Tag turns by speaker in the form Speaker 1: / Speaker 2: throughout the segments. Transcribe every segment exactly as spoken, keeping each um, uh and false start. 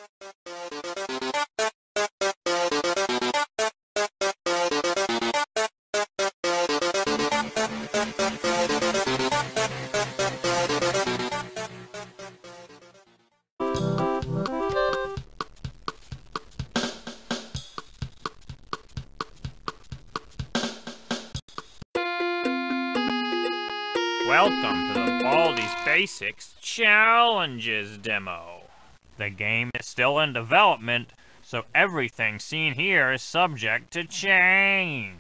Speaker 1: Welcome to the Baldi'S Basics Challenges demo. The game is still in development, so everything seen here is subject to change.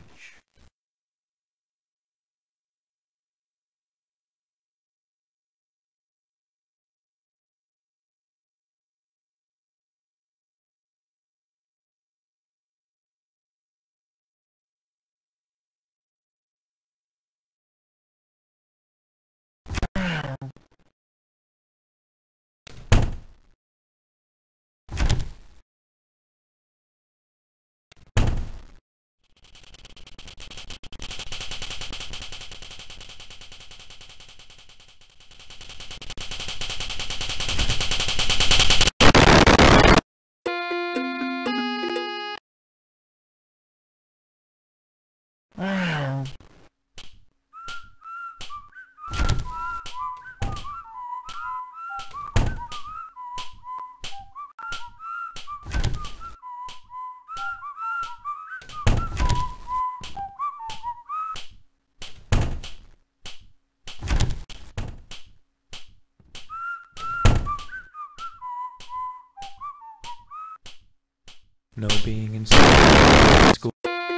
Speaker 2: No being in school.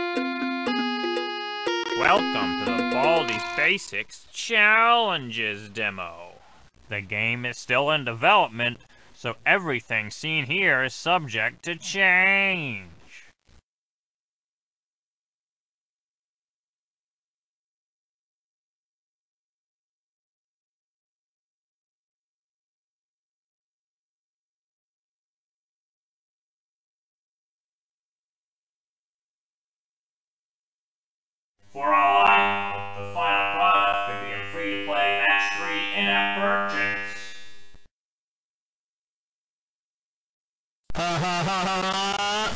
Speaker 1: Welcome to the Baldi'S Basics Challenges demo. The game is still in development, so everything seen here is subject to change. For all I know, the final product could be a free-to-play match-three in-app purchase.
Speaker 2: Ha ha ha ha!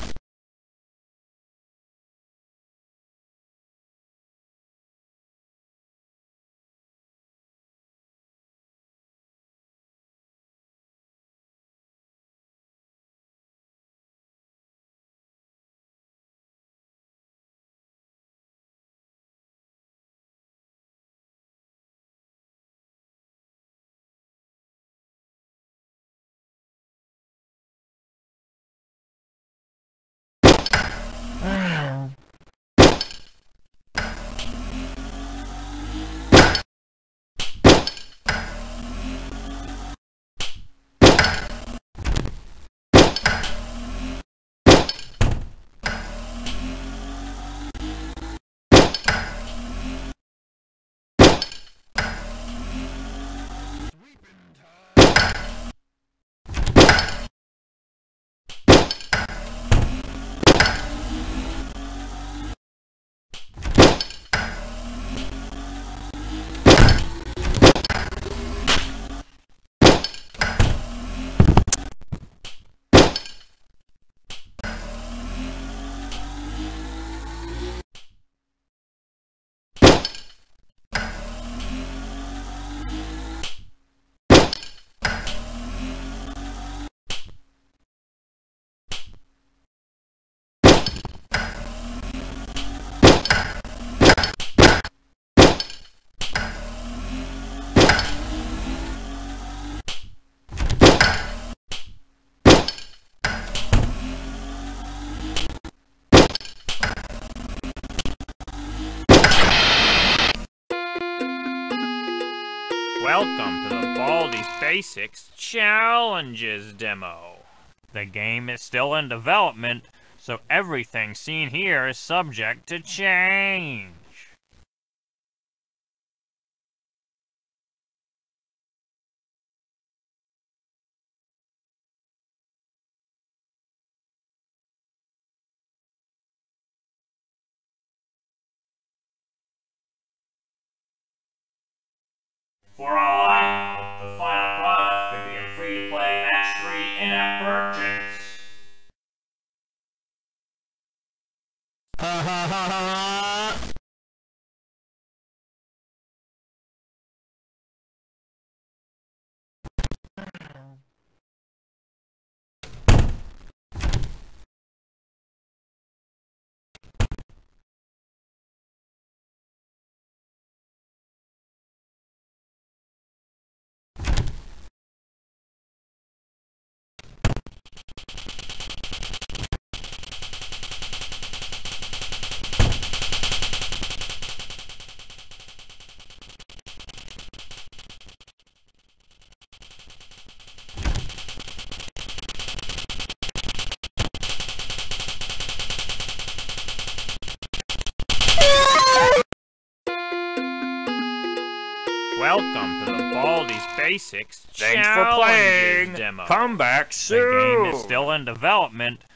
Speaker 1: Welcome to the Baldi'S Basics Challenges demo. The game is still in development, so everything seen here is subject to change. For all I know, the final product could be a free-to-play match-three in-app purchase.
Speaker 2: Ha ha ha ha ha!
Speaker 1: Welcome to the Baldi'S Basics
Speaker 3: Thanks for
Speaker 1: Challenges
Speaker 3: playing.
Speaker 1: demo.
Speaker 3: Come back
Speaker 1: The
Speaker 3: soon.
Speaker 1: game is still in development,